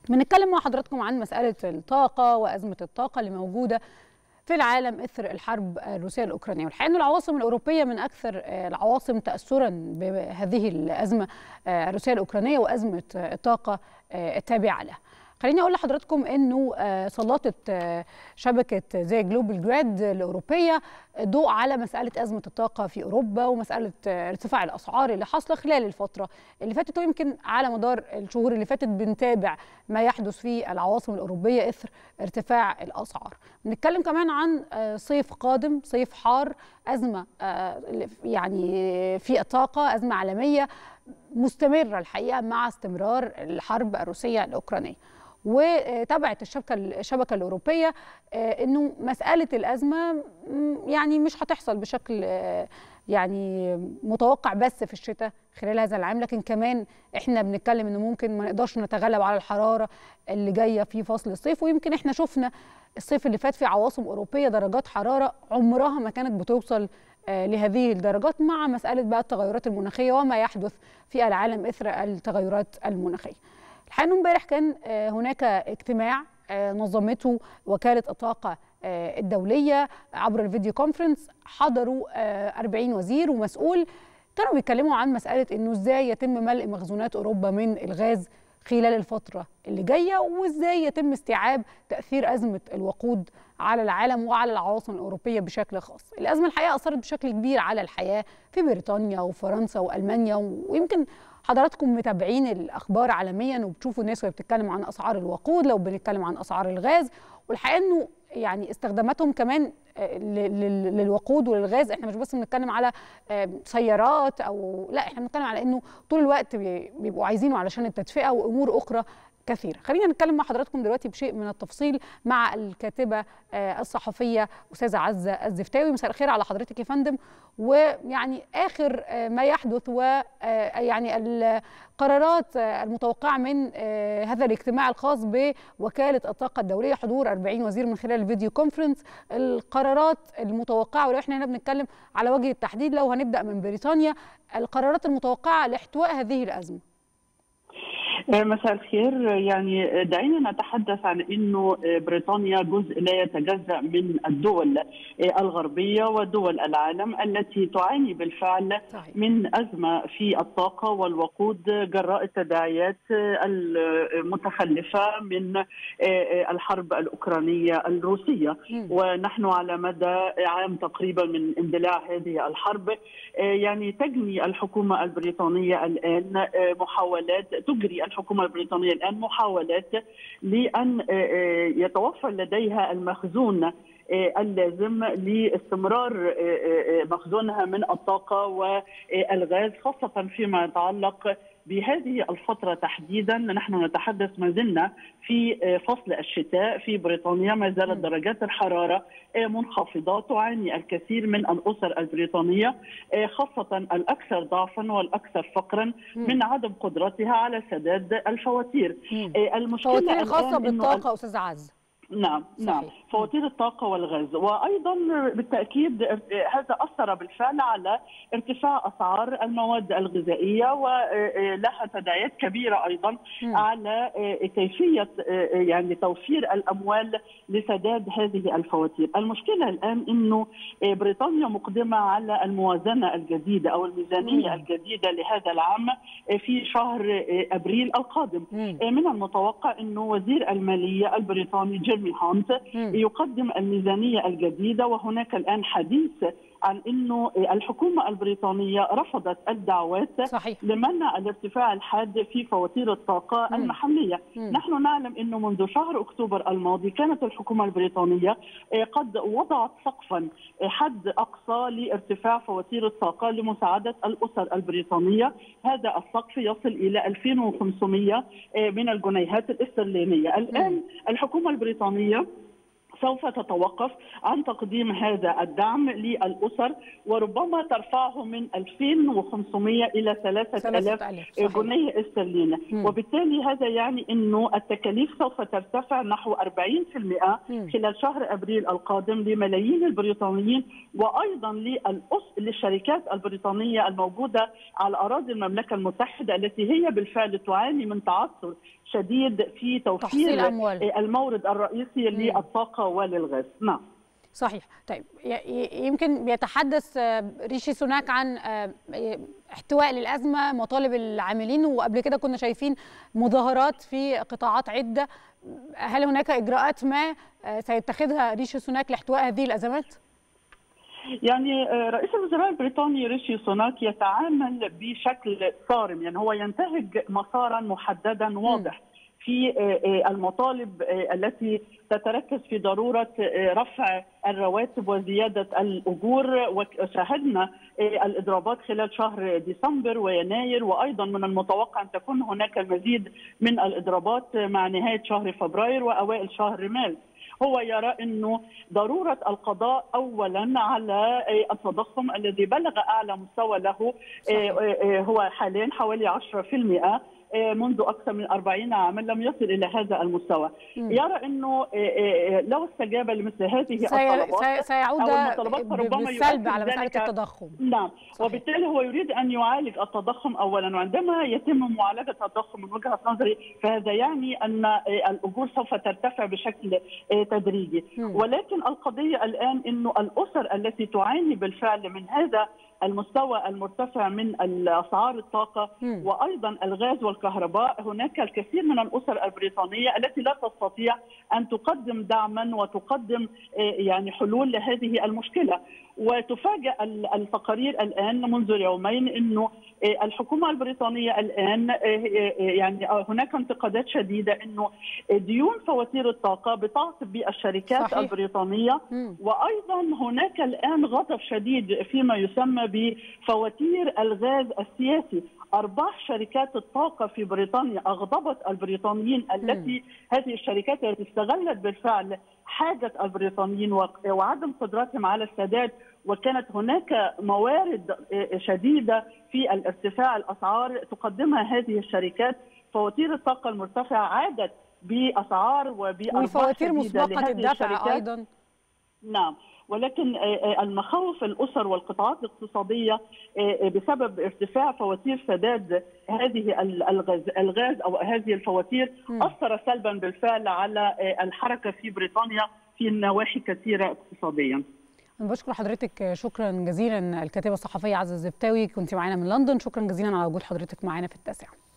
بنتكلم مع حضراتكم عن مسألة الطاقة وأزمة الطاقة اللي موجودة في العالم إثر الحرب الروسية الأوكرانية، والحقيقة أن العواصم الأوروبية من أكثر العواصم تأثرا بهذه الأزمة الروسية الأوكرانية وأزمة الطاقة التابعة لها. خليني أقول لحضراتكم أنه سلطت شبكة زي جلوبال جريد الأوروبية ضوء على مسألة أزمة الطاقة في أوروبا ومسألة ارتفاع الأسعار اللي حاصلة خلال الفترة اللي فاتت، ويمكن على مدار الشهور اللي فاتت بنتابع ما يحدث في العواصم الأوروبية إثر ارتفاع الأسعار. بنتكلم كمان عن صيف قادم، صيف حار، أزمة يعني في الطاقة، أزمة عالمية مستمرة الحقيقة مع استمرار الحرب الروسية الأوكرانية. وتابعت الشبكة الأوروبية أنه مسألة الأزمة يعني مش هتحصل بشكل يعني متوقع بس في الشتاء خلال هذا العام، لكن كمان احنا بنتكلم انه ممكن ما نقدرش نتغلب على الحرارة اللي جاية في فصل الصيف. ويمكن احنا شفنا الصيف اللي فات في عواصم أوروبية درجات حرارة عمرها ما كانت بتوصل لهذه الدرجات مع مسألة بقى التغيرات المناخية وما يحدث في العالم إثر التغيرات المناخية. الحقيقة امبارح كان هناك اجتماع نظمته وكالة الطاقة الدولية عبر الفيديو كونفرنس، حضروا 40 وزير ومسؤول كانوا بيتكلموا عن مسألة انه ازاي يتم ملء مخزونات اوروبا من الغاز خلال الفترة اللي جاية، وازاي يتم استيعاب تأثير أزمة الوقود على العالم وعلى العواصم الأوروبية بشكل خاص. الأزمة الحقيقة أثرت بشكل كبير على الحياة في بريطانيا وفرنسا وألمانيا، ويمكن حضراتكم متابعين الأخبار عالميا وبتشوفوا الناس وهي بتتكلم عن أسعار الوقود، لو بنتكلم عن أسعار الغاز. والحقيقة أنه يعني استخداماتهم كمان للوقود وللغاز، احنا مش بس بنتكلم على سيارات او لا، احنا بنتكلم على انه طول الوقت بيبقوا عايزينه علشان التدفئه وامور اخرى كثيره. خلينا نتكلم مع حضراتكم دلوقتي بشيء من التفصيل مع الكاتبه الصحفيه استاذه عزه الزفتاوي. مساء الخير على حضرتك يا فندم. ويعني اخر ما يحدث ويعني القرارات المتوقعه من هذا الاجتماع الخاص بوكاله الطاقه الدوليه، حضور 40 وزير من خلال الفيديو كونفرنس، القرارات المتوقعه، ولو احنا هنا بنتكلم على وجه التحديد لو هنبدا من بريطانيا، القرارات المتوقعه لاحتواء هذه الازمه. مساء الخير. يعني دعينا نتحدث عن انه بريطانيا جزء لا يتجزأ من الدول الغربيه ودول العالم التي تعاني بالفعل من ازمه في الطاقه والوقود جراء التداعيات المتخلفه من الحرب الاوكرانيه الروسيه. ونحن على مدى عام تقريبا من اندلاع هذه الحرب يعني تجني الحكومه البريطانيه الان محاولات، تجري الحكومة البريطانية الآن محاولات لأن يتوفر لديها المخزون اللازم لاستمرار مخزونها من الطاقة والغاز، خاصة فيما يتعلق بهذه الفترة تحديدا. نحن نتحدث ما زلنا في فصل الشتاء في بريطانيا، ما زالت درجات الحرارة منخفضة، تعاني الكثير من الأسر البريطانية خاصة الأكثر ضعفا والأكثر فقرا من عدم قدرتها على سداد الفواتير. المشكلة الخاصة بالطاقة أستاذ عز. نعم فواتير الطاقة والغاز، وأيضا بالتأكيد هذا أثر بالفعل على ارتفاع أسعار المواد الغذائية، ولها تداعيات كبيرة أيضا على كيفية يعني توفير الأموال لسداد هذه الفواتير. المشكلة الآن أنه بريطانيا مقدمة على الموازنة الجديدة أو الميزانية الجديدة لهذا العام في شهر أبريل القادم. من المتوقع أنه وزير المالية البريطاني جيرمي هانت يقدم الميزانية الجديدة، وهناك الآن حديث عن أنه الحكومة البريطانية رفضت الدعوات لمنع الارتفاع الحاد في فواتير الطاقة المحلية. نحن نعلم أنه منذ شهر أكتوبر الماضي كانت الحكومة البريطانية قد وضعت سقفا حد أقصى لارتفاع فواتير الطاقة لمساعدة الأسر البريطانية. هذا السقف يصل إلى 2500 من الجنيهات الاسترلينية. الآن الحكومة البريطانية سوف تتوقف عن تقديم هذا الدعم للأسر، وربما ترفعه من 2500 إلى 3000 جنيه استرليني. وبالتالي هذا يعني أنه التكاليف سوف ترتفع نحو 40% خلال شهر أبريل القادم لملايين البريطانيين، وأيضا للشركات البريطانية الموجودة على أراضي المملكة المتحدة التي هي بالفعل تعاني من تعثر شديد في توفير المورد الرئيسي للطاقة وللغاز. نعم صحيح. طيب يمكن بيتحدث ريشي سوناك عن احتواء للأزمة، مطالب العاملين، وقبل كده كنا شايفين مظاهرات في قطاعات عدة. هل هناك إجراءات ما سيتخذها ريشي سوناك لاحتواء هذه الأزمات؟ يعني رئيس الوزراء البريطاني ريشي سوناك يتعامل بشكل صارم، يعني هو ينتهج مسارا محددا واضح في المطالب التي تتركز في ضرورة رفع الرواتب وزيادة الأجور، وشاهدنا الإضرابات خلال شهر ديسمبر ويناير، وأيضا من المتوقع أن تكون هناك المزيد من الإضرابات مع نهاية شهر فبراير وأوائل شهر مارس. هو يرى أنه ضرورة القضاء أولا على التضخم الذي بلغ أعلى مستوى له، هو حاليا حوالي 10% منذ أكثر من 40 عاما لم يصل إلى هذا المستوى. يرى أنه لو استجاب لمثل هذه الطلبات سيعود بالسلب على مسألة التضخم. نعم صحيح. وبالتالي هو يريد أن يعالج التضخم أولا، وعندما يتم معالجة التضخم من وجهة نظري فهذا يعني أن الأجور سوف ترتفع بشكل تدريجي. ولكن القضية الآن أنه الأسر التي تعاني بالفعل من هذا المستوى المرتفع من الأسعار الطاقة وأيضا الغاز والكهرباء، هناك الكثير من الأسر البريطانية التي لا تستطيع أن تقدم دعما وتقدم يعني حلول لهذه المشكلة. وتفاجأ التقارير الآن منذ يومين أنه الحكومة البريطانية الآن يعني هناك انتقادات شديدة أنه ديون فواتير الطاقة بتعصب بالشركات صحيح. البريطانية، وأيضا هناك الآن غضب شديد فيما يسمى بفواتير الغاز السياسي. أرباح شركات الطاقة في بريطانيا أغضبت البريطانيين، التي هذه الشركات التي استغلت بالفعل حاجة البريطانيين وعدم قدرتهم على السداد، وكانت هناك موارد شديدة في الارتفاع الأسعار تقدمها هذه الشركات. فواتير الطاقة المرتفعة عادت بأسعار وبأرباح شديدة مسبقة الدفع أيضا. نعم، ولكن المخاوف الأسر والقطاعات الاقتصادية بسبب ارتفاع فواتير سداد هذه الغاز أو هذه الفواتير أثر سلبا بالفعل على الحركة في بريطانيا في نواحي كثيرة اقتصاديا. بشكر حضرتك شكرا جزيلا الكاتبة الصحفية عزة الزبتاوي، كنت معانا من لندن. شكرا جزيلا على وجود حضرتك معانا في التاسعة.